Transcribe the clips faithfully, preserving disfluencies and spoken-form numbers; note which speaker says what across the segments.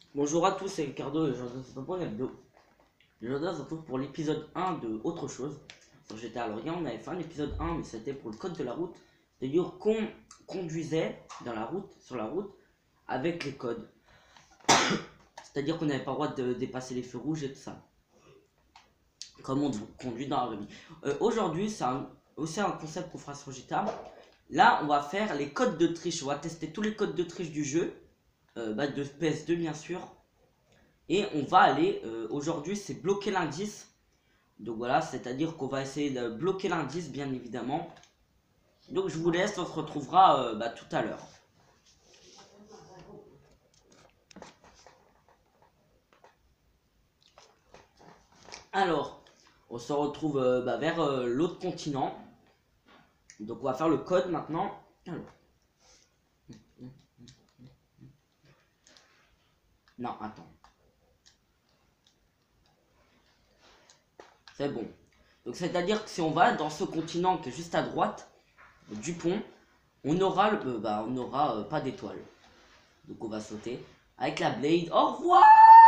Speaker 1: Bonjour à tous, c'est Ricardo et aujourd'hui on se retrouve pour une vidéo. Aujourd'hui on se retrouve pour l'épisode un de Autre chose. Sur G T A Lorient, on avait fait un épisode un, mais c'était pour le code de la route. C'est-à-dire qu'on conduisait dans la route, sur la route, avec les codes. C'est-à-dire qu'on n'avait pas le droit de dépasser les feux rouges et tout ça. Comme on conduit dans la vraie vie. Euh, aujourd'hui, c'est un- aussi un concept qu'on fera sur G T A. Là, on va faire les codes de triche. On va tester tous les codes de triche du jeu. Euh, bah, de P S deux bien sûr. Et on va aller, euh, aujourd'hui c'est bloquer l'indice. Donc voilà, c'est-à-dire qu'on va essayer de bloquer l'indice bien évidemment. Donc je vous laisse, on se retrouvera euh, bah, tout à l'heure. Alors, on se retrouve euh, bah, vers euh, l'autre continent. Donc on va faire le code maintenant. Alors. Non, attends. C'est bon. Donc c'est-à-dire que si on va dans ce continent qui est juste à droite du pont, on aura, le, euh, bah, on aura euh, pas d'étoile. Donc on va sauter avec la blade. Au revoir.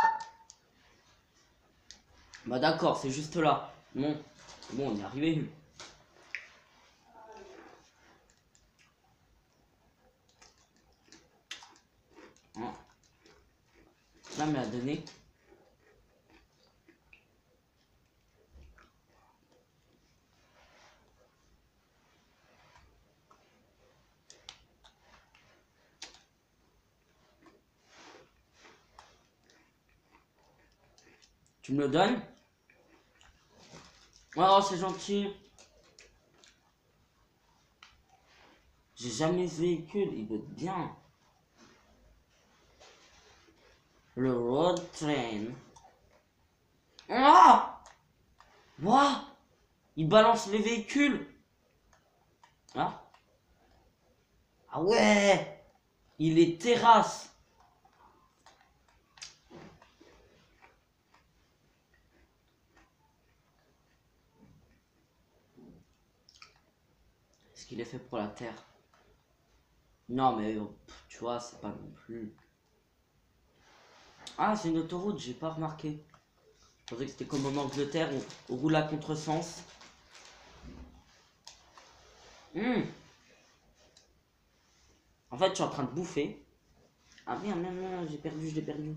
Speaker 1: Bah d'accord, c'est juste là. Bon, bon, on est arrivé. Hein. Ça me l'a donné. Tu me le donnes? Oh, c'est gentil. J'ai jamais ce véhicule, il veut être bien. Le road train. Ah! What? Il balance les véhicules. Ah? Ah ouais! Il est terrasse. Est-ce qu'il est fait pour la terre? Non, mais tu vois, c'est pas non plus. Ah, c'est une autoroute, j'ai pas remarqué. Je pensais que c'était comme en Angleterre, on, on roule à contresens. Mmh. En fait, je suis en train de bouffer. Ah merde, merde, merde, j'ai perdu, je l'ai perdu.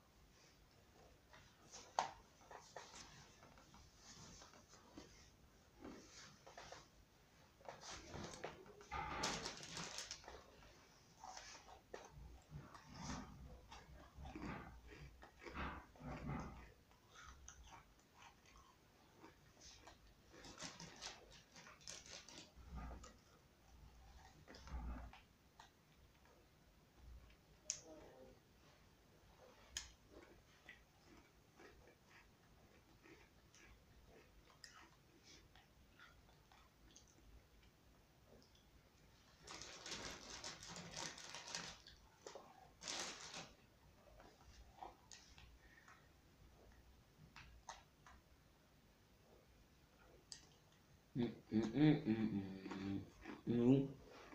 Speaker 1: Mmh, mmh, mmh, mmh, mmh, mmh.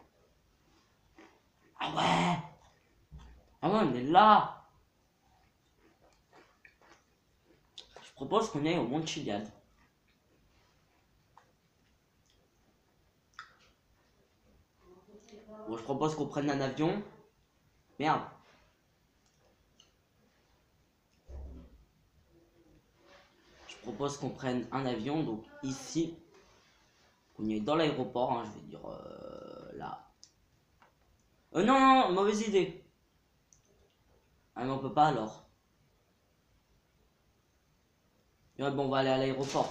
Speaker 1: Ah ouais! Ah ouais, on est là! Je propose qu'on aille au Mont Chiliad. Bon, je propose qu'on prenne un avion. Merde. Je propose qu'on prenne un avion, donc ici. On est dans l'aéroport, hein, je vais dire euh, là. Euh, non, non, mauvaise idée. Ah, mais on peut pas alors. Ouais, bon, on va aller à l'aéroport.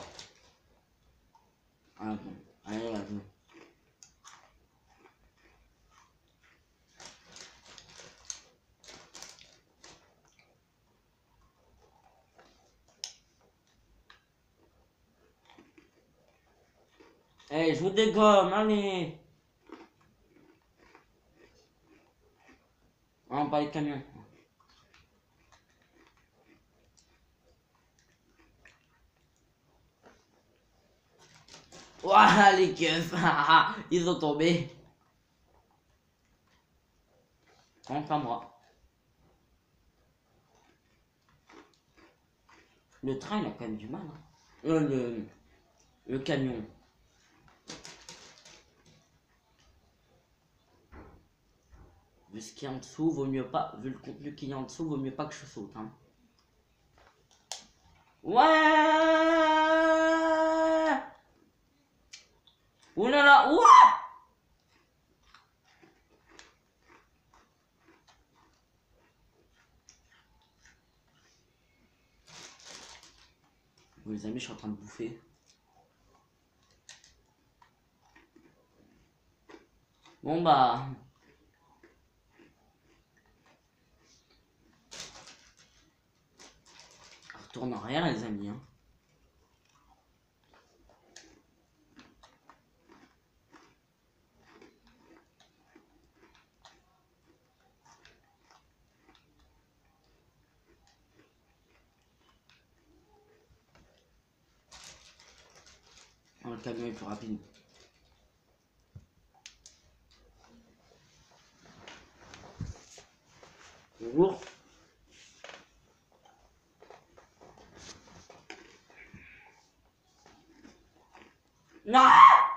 Speaker 1: Ah, bon. Allez, allez. Eh, je vous dégomme, allez. Ah, pas les camions. Ouah, les keufs. Ils ont tombé. Non, pas moi. Le train, il a quand même du mal. Hein. Euh, le, le camion. Vu ce qu'il y a en dessous, vaut mieux pas. Vu le contenu qu'il y a en dessous, vaut mieux pas que je saute. Hein. Ouais. Ouh là là. Ouah. Bon, les amis, je suis en train de bouffer. Bon bah. Retourne en arrière, les amis. Hein. Oh, le camion est plus rapide. Bonjour. Non.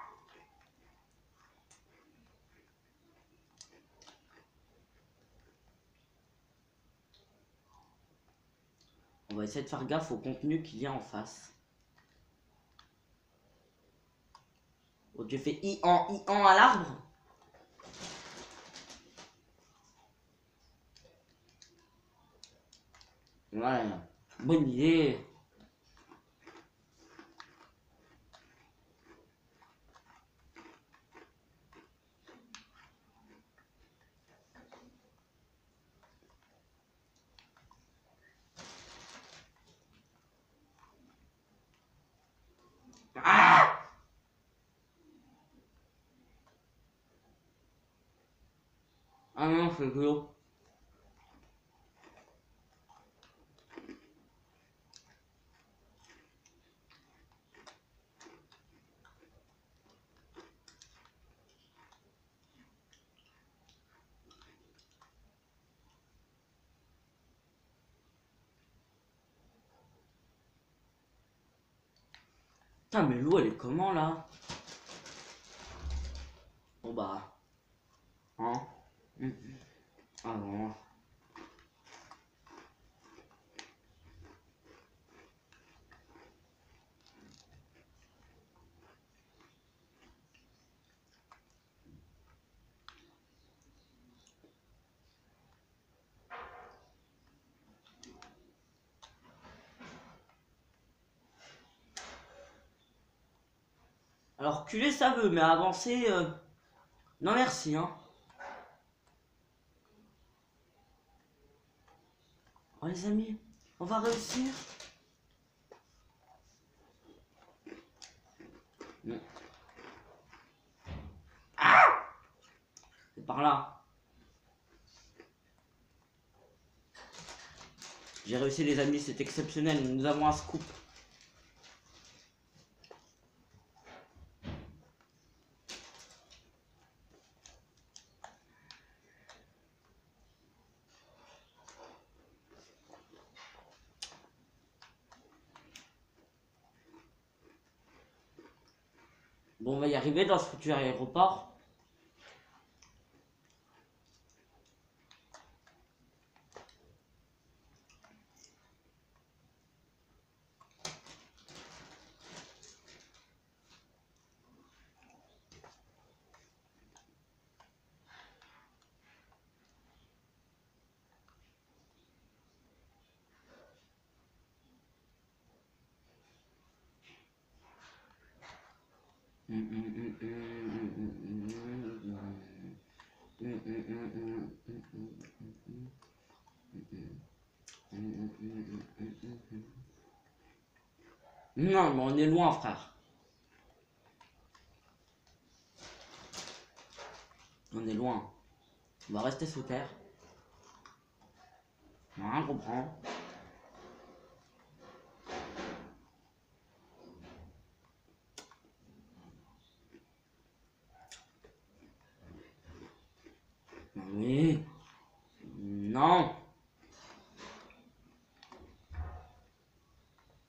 Speaker 1: On va essayer de faire gaffe au contenu qu'il y a en face. Oh, tu fais i en i en à l'arbre. Ouais, bonne idée. Ah, ah non, c'est gros. Putain, mais l'eau, elle est comment là? Bon bah. Hein? Mmh. Ah non. Alors, reculer ça veut, mais avancer. Euh... Non, merci, hein. Oh, les amis, on va réussir. Non. Ah, c'est par là. J'ai réussi, les amis, c'est exceptionnel. Nous avons un scoop. Bon, on va y arriver dans ce futur aéroport. Non, mais on est loin, frère. On est loin. On va rester sous terre. On rien comprendre. Oui. Non.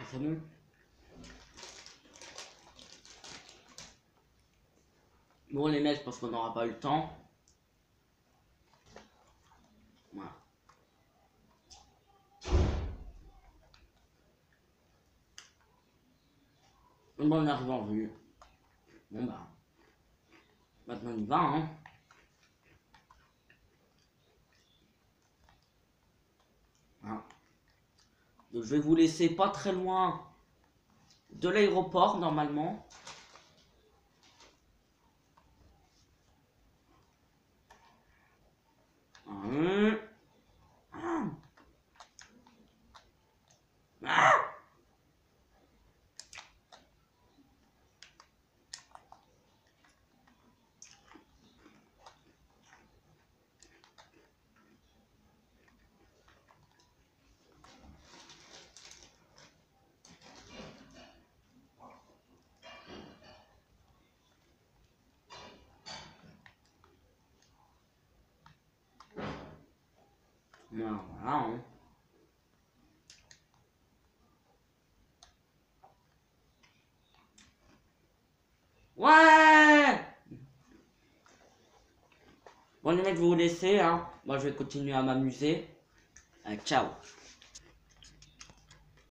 Speaker 1: c'est bon. Bon les mecs, je pense qu'on n'aura pas eu le temps. Voilà. Bon, on arrive en vue. Bon bah. Maintenant on y va hein. Voilà. Donc je vais vous laisser pas très loin de l'aéroport normalement. Hum. Ah. Ah. Voilà, hein. Ouais. Bon les mecs, je vais vous laisser hein. Moi je vais continuer à m'amuser. Euh, ciao.